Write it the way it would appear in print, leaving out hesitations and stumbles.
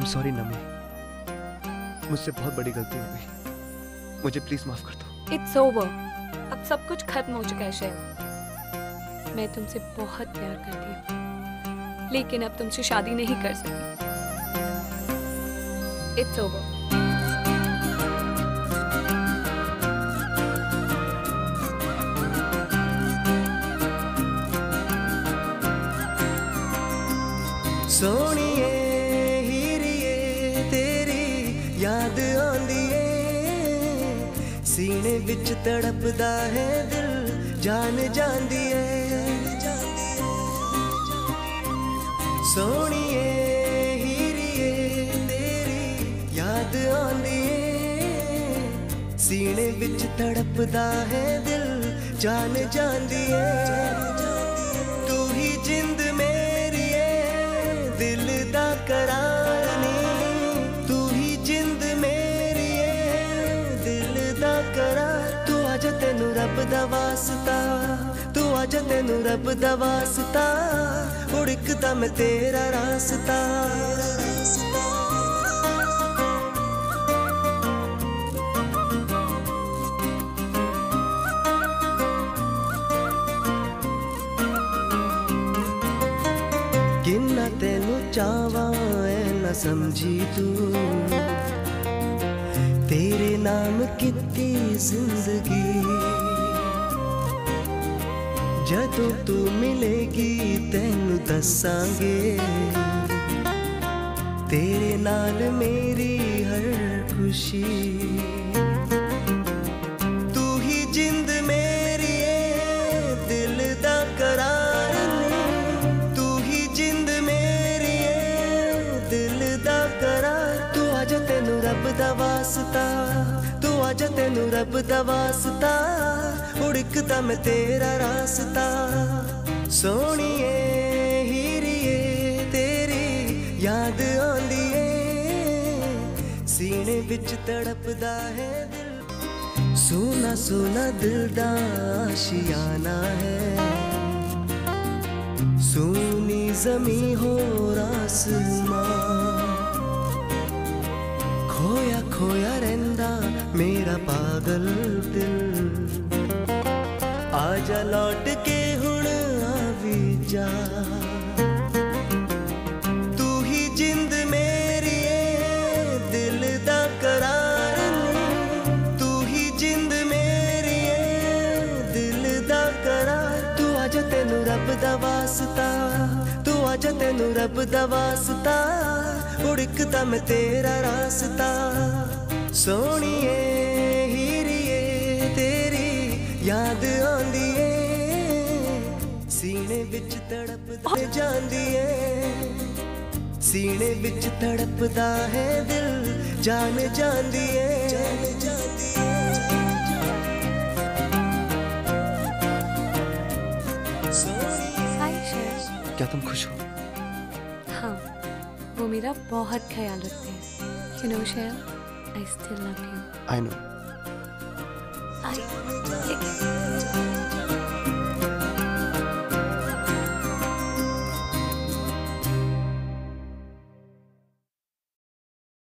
Sorry नमी, मुझसे बहुत बड़ी गलती हो गई, मुझे प्लीज माफ कर दो। इट्स ओवर, अब सब कुछ खत्म हो चुका है शैल। मैं तुमसे बहुत प्यार करती हूँ, लेकिन अब तुमसे शादी नहीं कर सकती। It's over. सोनिए हीरिए तेरी याद आंदी है, सीने विच तड़पदा है दिल जान जांदी है। सोनिए हीरिए तेरी याद आंदी है, सीने विच तड़पदा है दिल जान जांदी है। तू ही जिंद मेरी है, दिल दा करार नी, तू ही जिंद मेरी है, दिल दा करार। तू आजा तेनू रब दा वास्ता, तू आजा तेनू रब दा वास्ता, उड़कदा मैं तेरा रास्ता। किन्ना तेनू चावा ऐ न समझी तू, तेरे नाम कितनी जिंदगी। जदों तू मिलेगी तेनू दसांगे, तेरे नाल मेरी हर खुशी। तू ही जिंद मेरी है, दिल दा करार नी, तू ही जिंद मेरी है, दिल दा करार। तू आजा तेनू रब दा वास्ता, तू आजा तेनू रब दा वास्ता, उड़कदा मैं तेरा रास्ता। सोनिए हीरिए तेरी याद आंदी है, सीने विच तड़पदा है दिल। सोना सोना दिल दा आशियाना है, सोनी जमी हो आसमां। खोया खोया रहंदा मेरा पागल दिल, आजा लौट के हुण आवी जा। तू ही जिंद मेरी है, दिल दा करार नी, तू ही जिंद मेरी है, दिल दा करार। तू आजा तेनू रब दा वास्ता, तू आजा तेनू रब दा वास्ता, उड़कदा मैं तेरा रास्ता। सोनिए हीरिए तेरी याद आंदी है, सीने विच तड़पदा जांदी है, सीने विच तड़पदा है दिल जान जांदी है, जान जांदी है। हाय शैल। क्या तुम खुश हो? हाँ, वो मेरा बहुत ख्याल रखते हैं। You know shell, I still love you. I know. I